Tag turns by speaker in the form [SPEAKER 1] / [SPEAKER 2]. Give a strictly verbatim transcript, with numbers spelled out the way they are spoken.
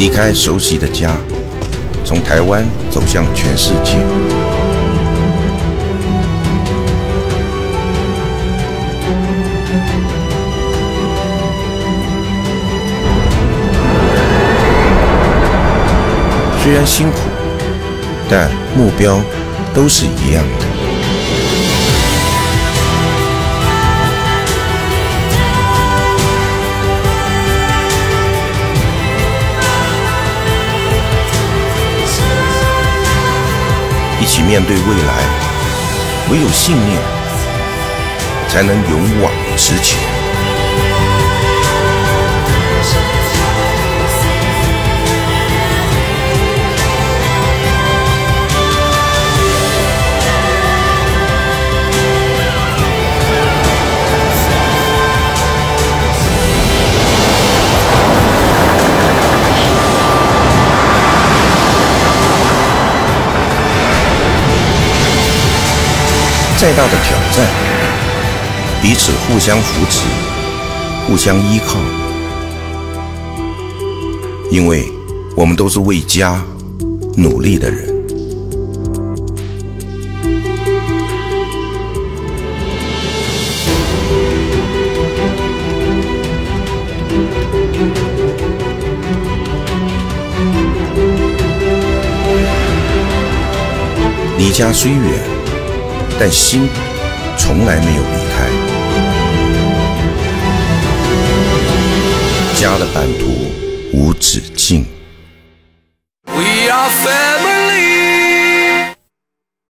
[SPEAKER 1] 离开熟悉的家，从台湾走向全世界。虽然辛苦，但目标都是一样的。一起面对未来，唯有信念，才能勇往直前。再大的挑战，彼此互相扶持，互相依靠，因为我们都是为家努力的人。离家虽远，但心从来没有离开。家的版图无止境。We are family.